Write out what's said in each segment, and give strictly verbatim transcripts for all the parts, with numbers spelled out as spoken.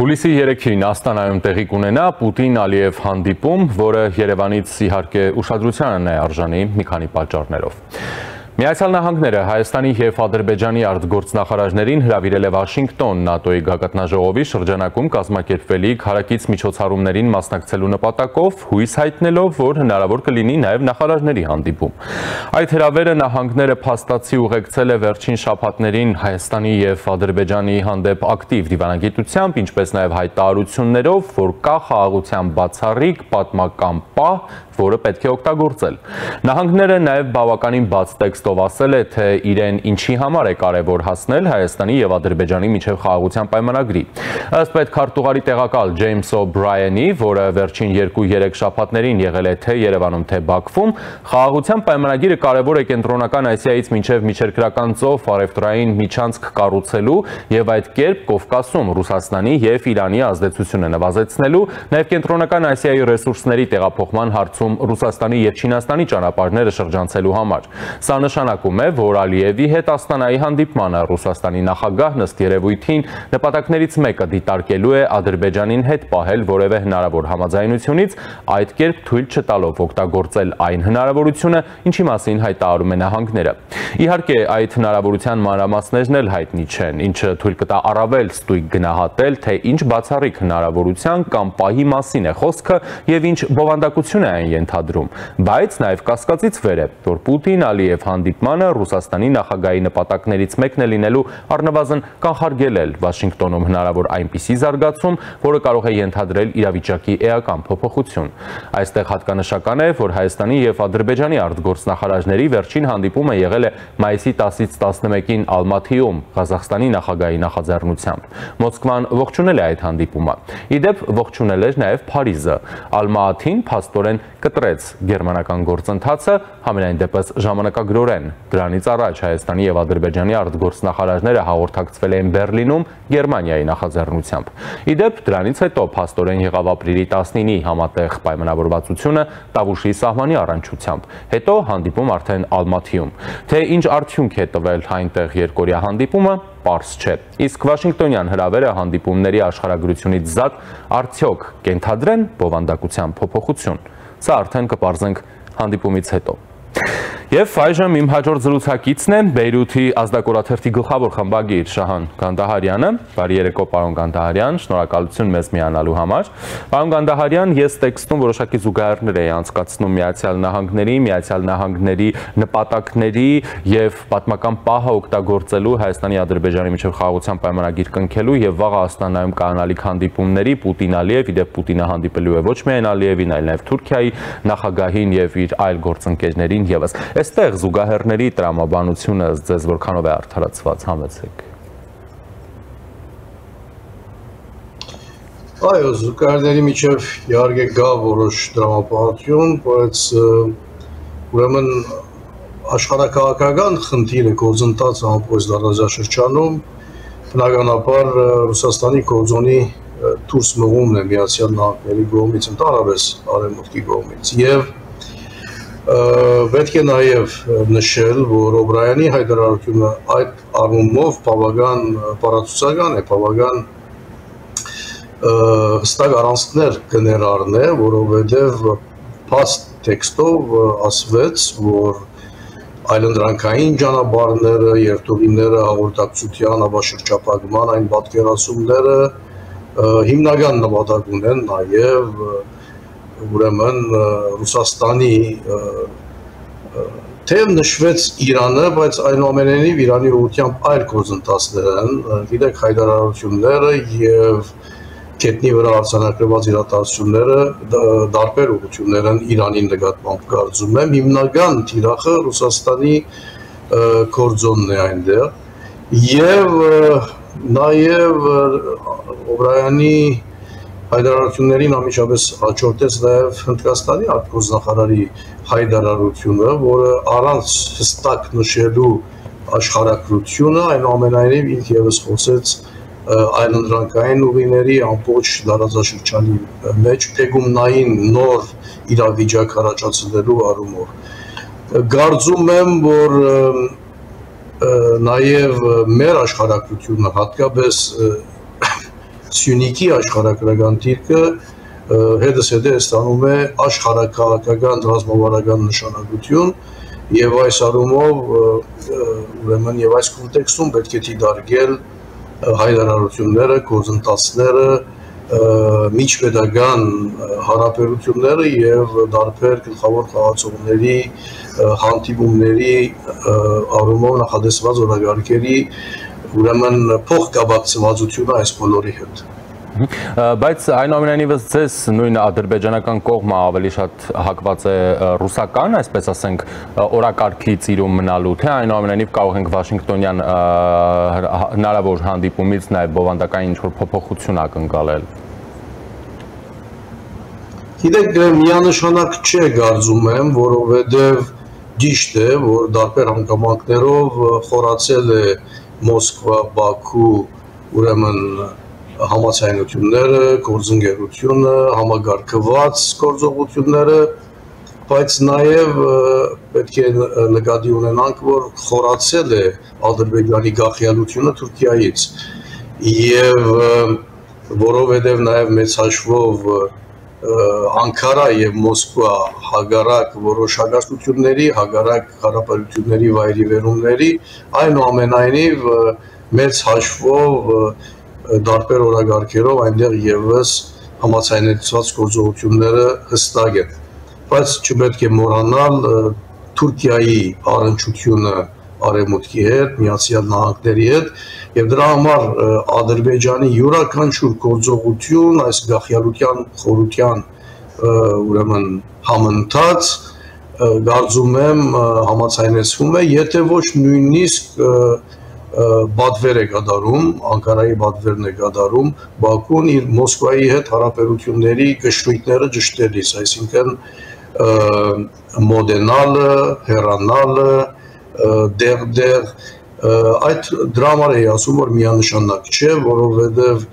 Հուլիսի երեքին Աստանայում տեղի կունենա Պուտին-Ալիև հանդիպում, որը Երևանից իհարկե ուշադրության է արժանի մի քանի պատճառներով։ Միացյալ Նահանգները Հայաստանի և Ադրբեջանի արտգործնախարարներին հրավիրել է Վաշինգտոն ՆԱՏՕ-ի գագաթնաժողովի շրջանակում կազմակերպվելիք հարակից միջոցառումներին մասնակցելու նպատակով, հույս հայտնելով, որ հնարավոր կլինի նաև նախարարների հանդիպում։ Այդ հրավերը նահանգները փաստացի ուղեկցել է վերջին շաբաթներին Հայաստանի և Ադրբեջանի հանդեպ ակտիվ դիվանագիտությամբ, ինչպես նաև հայտարարություններով, որ կա խաղաղության բացառիկ պատմական պահ, որը պետք է օգտագործել։ Նահանգները նաև բավականին բաց տեքստով ասել է, թե իրեն ինչի համար է կարևոր հասնել Հայաստանի և Ադրբեջանի միջև խաղաղության պայմանագրի։ Ըստ պետքարտուղարի տեղակալ Ջեյմս Օ'Բրայենի, որը վերջին երկու-երեք շաբաթներին եղել է թե Երևանում, թե Բաքվում, խաղաղության պայմանագիրը կարևոր է Կենտրոնական Ասիայից մինչև Միջերկրական ծով առևտրային միջանցք կառուցելու և այդ կերպ Կովկասում Ռուսաստանի և Իրանի ազդեցությունը նվազեցնելու, նաև Կենտրոնական Ասիայի ռեսուրսների տեղափոխման հարցում Ռուսաստանի և Չինաստանի ճանապարհները շրջանցելու համար։ Սա նշանակում է, որ Ալիևի հետ Աստանայի հանդիպմանը Ռուսաստանի նախագահն ըստ երևույթին նպատակներից մեկը դիտարկելու է Ադրբեջանին հետ պահել որևէ հնարավոր համաձայնությունից, այդ կերպ թույլ չտալով օգտագործել այն հնարավորությունը, ինչի մասին հայտարարում է նահանգները։ Իհարկե, այդ հնարավորության մանրամասներն էլ հայտնի չեն, ինչը թույլ կտա առավել ստույգ գնահատել, թե ինչ բացառիկ հնարավորության կամ պահի մասին է խոսքը և ինչ բովանդակություն է այն ենթադրում, բայց նաև կասկածից վեր է, որ Պուտին-Ալիև հանդիպմանը Ռուսաստանի նախագահի նպատակներից մեկն է լինելու առնվազն կանխարգելել Վաշինգտոնում հնարավոր այնպիսի զարգացում, որը կարող է ենթադրել իրավիճակի էական փոփոխություն։ Այստեղ հատկանշական է, որ Հայաստանի և Ադրբեջանի արտգործնախարարների վերջին հանդիպումը եղել է մայիսի տասից տասնմեկին Ալմաթիում Ղազախստանի նախագահի նախաձեռնությամբ։ Մոսկվան ողջունել է այդ հանդիպումը։ Ի դեպ, ողջունել էր նաև Փարիզը։ Ալմաթին փաստորեն կտրեց գերմանական գործընթացը, համենայն դեպս ժամանակագրորեն։ Դրանից առաջ Հայաստանի և Ադրբեջանի արտգործնախարարները հաղորդակցվել էին Բեռլինում Գերմանիայի նախաձեռնությամբ։ Ի դեպ, դրանից հետո փաստորեն եղավ ապրիլի տասնինի համատեղ պայմանավորվածությունը Տավուշի սահմանի առնչությամբ, հետո հանդիպում արդեն Ալմաթիում։ Թե ինչ արդյունք է տվել այնտեղ երկօրյա հանդիպումը, պարզ չէ։ Իսկ Վաշինգտոնյան հրավերը հանդիպումների աշխարհագրությունից զատ արդյոք կենթադրեն բովանդակության փոփոխություն։ Սա արդեն կպարզենք հանդիպումից հետո։ Եվ այժմ իմ հաջորդ զրուցակիցն է Բեյրութի ազդակորաթերթի գլխավոր խմբագիր Շահան Գանդահարյանը։ Բարի երեկո, պարոն Գանդահարյան, շնորհակալություն մեզ միանալու համար։ Պարոն Գանդահարյան, ես տեքստում որոշակի զուգահեռներ էի անցկացնում Միացյալ Նահանգների, Միացյալ Նահանգների նպատակների և պատմական պահը օգտագործելու Հայաստանի Ադրբեջանի միջև խաղաղության պայմանագիր կնքելու և վաղը Աստանայում կանալիք հանդիպումների Պուտին-Ալիև, ի դեպ Պուտինը հանդիպելու է ոչ միայն Ալիևին, այլ նաև Թուրքիայի նախագահին և իր այլ գործընկերներին ևս։ Այստեղ զուգահեռների տրամաբանությունը ձեզ որքանով է արդարացված, համեցեք։ Այո, զուգահեռների միջև իհարկե կա որոշ տրամաբանություն, բայց ուրեմն աշխարհաքաղաքական խնդիրը գործընթացը ամբողջ դարաշրջանում բնականաբար Ռուսաստանի կողմի դուրս մղումն է Միացյալ Նահանգների կողմից, ընդհանրապես Արևմուտքի կողմից, եւ պետք է նաև նշել, որ Օ'Բրայենի հայտարարությունը այդ առումով բավական բառացուցական է, բավական հստակ առանցքներ կներառն է, որովհետև փաստ տեքստով ասվեց, որ այլընտրանքային ճանապարհները, երթուղիները, հաղորդակցության, ապաշրջապատման այն պատկերացումները հիմնական նպատակ ունեն նաև ուրեմն Ռուսաստանի թեև նշվեց Իրանը, բայց այնուամենայնիվ Իրանի ուղղությամբ այլ գործընթացներ են, գիտեք հայտարարությունները և գետնի վրա արձանագրված իրադարձությունները տարբեր ուղղություններ են Իրանի նկատմամբ կարծում եմ, հիմնական թիրախը Ռուսաստանի գործոնն է այնտեղ և նաև Օ'Բրայենի հայտարարություններին ամիջապես հաջորդեց նաև Հնդկաստանի արտգործնախարարի հայտարարությունը, որը առանց հստակ նշելու աշխարհագրությունը, այնուամենայնիվ ինքը ևս խոսեց այլընտրանքային ուղիների ամբողջ տարածաշրջանի մեջ թեգումնային նոր իրավիճակ առաջացնելու առումով։ Կարծում եմ, որ նաև մեր աշխարհագրությունը հատկապես Սյունիքի աշխարհագրական դիրքը հետս հետը ստանում է աշխարհաքաղաքական ռազմավարական նշանակություն եւ այս առումով ուրեմն եւ այս կոնտեքստում պետք է դիտարկել հայտարարությունները, գործընթացները, միջպետական հարաբերությունները եւ դարբեր գլխավոր խաղացողների հանդիպումների առումով նախադեсված օրակարգերի ուրեմն փոխկապակցվածությունը այս բոլորի հետ։ Բայց այնուամենայնիվս ձեզ նույն ադրբեջանական կողմը ավելի շատ հակված է ռուսական, այսպես ասենք, օրակարգի ծիրում մնալու, թե այնուամենայնիվ կարող ենք Վաշինգտոնյան հնարավոր հանդիպումից նաև բովանդակային ինչ-որ փոփոխություն ակնկալել։ Գիտեք, միանշանակ չէ կարծում եմ, որովհետև ճիշտ է, որ դարբեր հանգամանքներով խորացել է Մոսկվա, Բաքու, ուրեմն համացայնությունները, գործընկերությունը, համագարկված գործողությունները, բայց նաև պետք է նկատի ունենանք, որ խորացել է Ադրբեջանի գաղթյալությունը Թուրքիայից եւ որովհետեւ նաև մեծ հաշվով Անկարա եւ Մոսկվա հագարակ որոշ հագաստությունների, հագարակ հարաբերությունների վայրիվերումների, այնուամենայնիվ մեծ հաշվով դարբեր օրակարգերով այնտեղ եւս համացանեցված գործողությունները հստակ են, բայց չպետք է մոռանալ Թուրքիայի առնչությունը Արևմուտքի հետ, Միացյալ Նահանգների հետ եւ դրա համար Ադրբեջանի յուրաքանչյուր գործողություն այս գաղթյալության խորության ուրեմն համընթաց կարծում եմ համացանեցվում է, եթե ոչ նույնիսկ բադվեր է կատարում, Անկարայի բադվերն է կատարում, Բաքուն իր Մոսկվայի հետ հարաբերությունների կշռույթները ճշտելիս, այսինքն մոդենալը, հեռանալը, դեղ-դեղ, այդ դրա համար էի ասում, որ միանշանակ չէ, որովհետև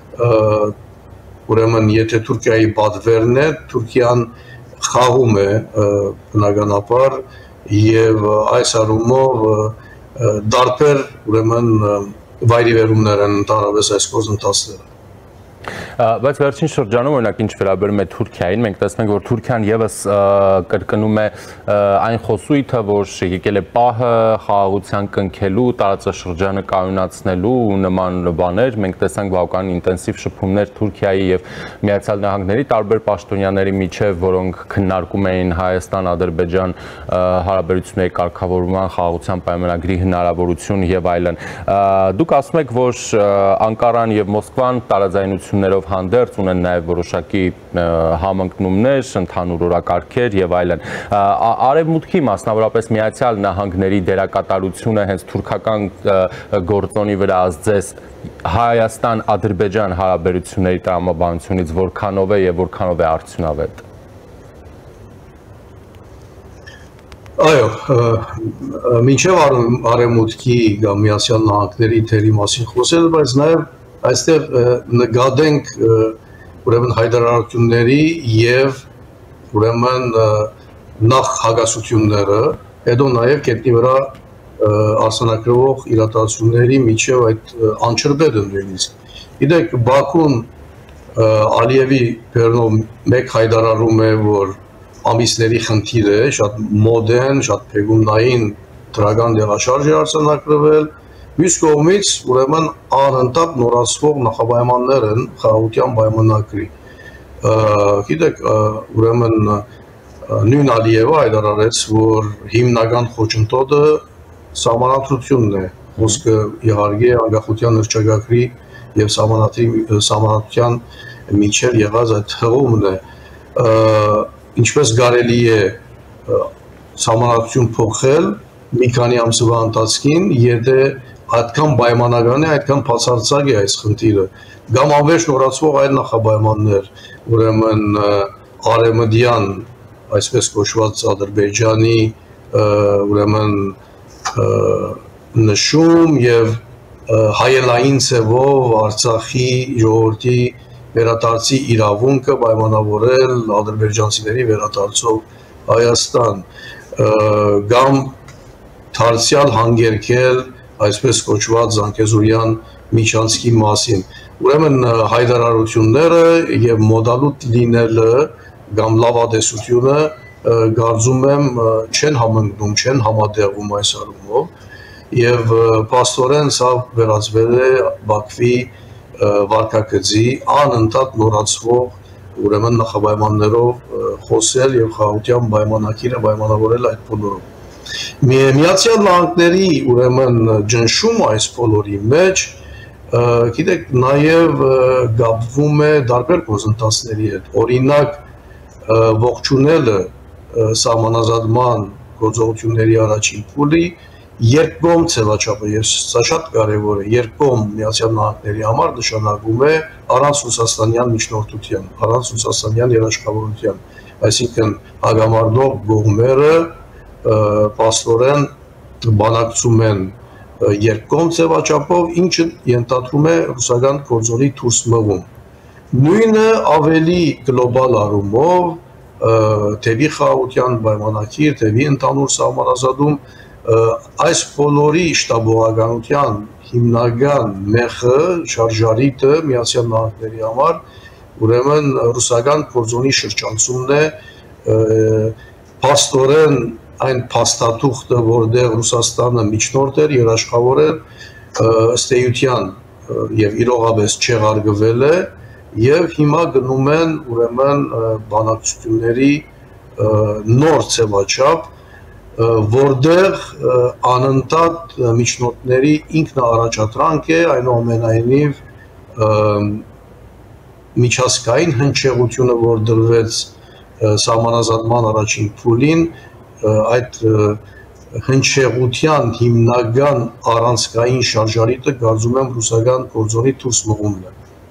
ուրեմն եթե Թուրքիայի բադվերն է, Թուրքիան խաղում է բնականաբար եւ այս առումով դարբեր ուրեմն վայրիվերումներ են ընդհանրապես այս գործընթացները։ Բայց վերջին շրջանում օրինակ ինչ վերաբերում է Թուրքիային, մենք տեսնում ենք, որ Թուրքիան եւս կրկնում է այն խոսույթը, որ եկել է պահը խաղաղության կնքելու, տարածաշրջանը կայունացնելու ու նման բաներ, մենք տեսանք բավական ինտենսիվ շփումներ Թուրքիայի եւ Միացյալ Նահանգների տարբեր պաշտոնյաների միջև, որոնք քննարկում էին Հայաստան-Ադրբեջան հարաբերությունների կարգավորման, խաղաղության պայմանագրի հնարավորություն եւ այլն։ Դուք ասում եք, որ Անկարան եւ Մոսկվան տարաձայնություններով հանդերձ ունեն նաև որոշակի համընկնումներ, ընդհանուր օրակարգեր եւ այլն։ Արևմուտքի, մասնավորապես Միացյալ Նահանգների դերակատարությունը հենց թուրքական գործոնի վրա ազդեց Հայաստան-Ադրբեջան հարաբերությունների տրամաբանությունից որքանով է եւ որքանով է արդյունավետ։ Այո, մինչև Արևմուտքի կամ Միացյալ Նահանգների թերի մասին խոսել, բայց նաև այստեղ նկատենք ուրեմն հայտարարությունների եւ ուրեմն նախ հագասությունները, հետո նաև կետնի վրա արսանակրվող իրադարձությունների միջև այդ անչրբետը նույնիսկ։ Գիտեք, Բաքուն Ալիևի բերնով մեկ հայտարարում է, որ ամիսների խնդիր է, շատ մոդեն, շատ փեգումնային դրական դեղաշարժ է արձանագրվել, մյուս կողմից ուրեմն անընդհատ նորացվող նախապայմաններ են խաղաղության պայմանագրի։ Գիտեք, ուրեմն նույն Ալիևը հայտարարեց, որ հիմնական խոչընդոտը սահմանադրությունն է, խոսքը իհարկե անկախության հռչակագրի եւ սահմանադրության միջև եղած այդ հղումն է, ինչպես կարելի է սահմանադրություն փոխել մի քանի ամսվա ընթացքին, եթե այդքան պայմանական է, այդքան բացարձակ է այս խնդիրը, կամ անվերջ նորացվող այլ նախապայմաններ, ուրեմն արևմտյան, այսպես կոչված Ադրբեջանի ուրեմն նշում եւ հայելային ցևով Արցախի ժողովրդի վերադարձի իրավունքը պայմանավորել ադրբեջանցիների վերադարձով Հայաստան, կամ դարձյալ հանգերքել այսպես կոչված Զանգեզուրյան միջանցքի մասին։ Ուրեմն հայտարարությունները եւ մոդալուտ լինելը կամ լավատեսությունը գարձում եմ չեն համընկնում, չեն համատեղվում այս առումով եւ պաստորեն սա վերածվել է Բաքվի վարկագծի անընդհատ նորացվող ուրեմն նախապայմաններով խոսել եւ խաղաղության պայմանակիրը պայմանավորել այդ բոլորով։ Միացյալ Նահանգների ուրեմն ջնշում այս բոլորի մեջ գիտեք նաև գաբվում է տարբեր գործընթացների հետ, օրինակ ողջունելը սահմանազատման գործողությունների առաջին փուլի երկկողմ ձևաչափը, եւ սա շատ կարեւոր է, երկկողմ Միացյալ Նահանգների համար նշանակում է առանց ռուսաստանյան միջնորդության, առանց ռուսաստանյան երաշխավորության, այսինքն հագամարտող կողմերը պաստորեն բանակցում են երկկողմ ձևաչափով, ինչը ենթադրում է ռուսական գործոնի դուրս մղում։ Նույնը ավելի գլոբալ առումով թեւի խաղաղության պայմանագիր, թեւի ընդհանուր սահմանազատում այս բոլորի շտաբողականության հիմնական մեխը, շարժարիտը Միացյալ Նահանգների համար ուրեմն ռուսական գործոնի շրջանցումն է, փաստորեն այն փաստաթուղթը, որտեղ Ռուսաստանը միջնորդ էր, երաշխավոր էր, ըստ էության եւ իրողապես չեղարկվել է եւ հիմա գնում են ուրեմն բանակցությունների նոր ձևաչափ, որտեղ անընդհատ միջնորդների ինքնաառաջադրանք է, այնուամենայնիվ միջազգային հնչեղությունը, որ դրվեց սահմանազատման առաջին փուլին, այդ հնչեղության հիմնական առանցքային շարժարիտը կարծում եմ ռուսական գործոնի դուրս մղումն է։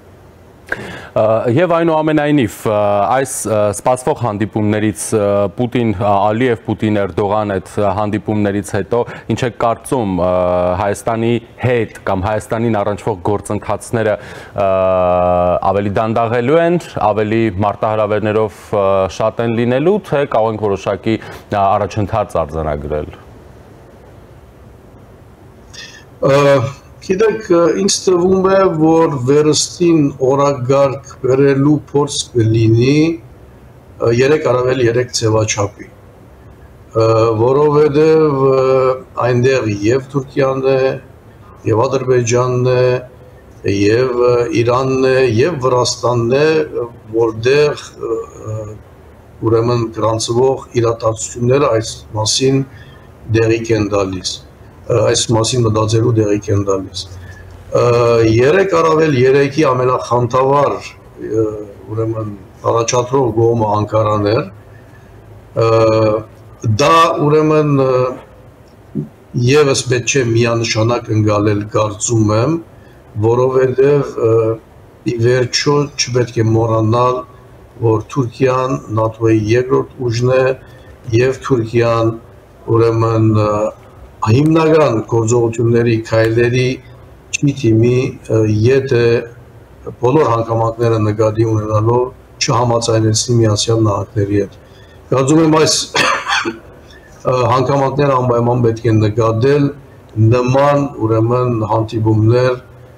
Եվ այնուամենայնիվ այս սպասվող հանդիպումներից Պուտին Ալիև, Պուտին Էրդողան այդ հանդիպումներից հետո ինչ է կարծում Հայաստանի հետ կամ Հայաստանին առնչվող գործընթացները ավելի դանդաղելու են, ավելի մարտահրավերներով շատ են լինելու, թե կարող են որոշակի առաջընթաց արձանագրել։ Գիտեք, ինձ թվում է, որ վերստին օրագարկ բերելու փորձ կլինի երեք առավել երեք ձևաչափի, որովհետև այնտեղ եւ Թուրքիան է, եւ Ադրբեջանն է, եւ Իրանն է, եւ Վրաստանն է, որտեղ ուրեմն գրանցվող իրադարձությունները այս մասին դեղիկ են տալիս։ Այս մասին մտածելու դեղիկ են տալիս։ Երեք առավել երեքի ամենախանդավառ ուրեմն առաջադրող կողմը Անկարան էր, դա ուրեմն եւս պետք չէ միանշանակ ընկալել կարծում եմ, որովհետեւ ի վերջո չպետք է մոռանալ, որ Թուրքիան ՆԱՏՕ-ի երկրորդ ուժն է եւ Թուրքիան ուրեմն հիմնական գործողությունների քայլերի չի թիմի, եթե բոլոր հանգամանքները նկատի ունենալով չհամաձայնեցնի Միացյալ Նահանգների հետ։ Կարծում եմ այս հանգամանքները անպայման պետք է նկատել նման ուրեմն հանդիպումներ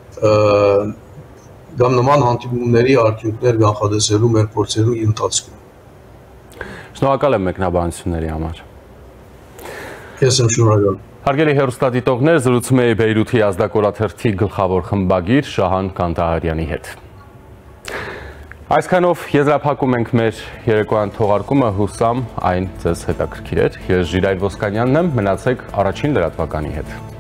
կամ նման հանդիպումների արդյունքներ կանխատեսելու մեր փորձերի ընթացքում։ Շնորհակալ եմ մեկնաբանությունների համար։ Ես եմ շնորհակալ։ Հարգելի հեռուստադիտողներ, զրուցում էի Բեյրութի ազդակորաթերթի գլխավոր խմբագիր Շահան Կանտահարյանի հետ։ Այսքանով եզրափակում ենք մեր երեկոյան թողարկումը, հուսամ այն ձեզ հետաքրքիր էր։ Ես Ժիրայր Ոսկանյանն եմ, մնացեք առաջին լրատվականի հետ։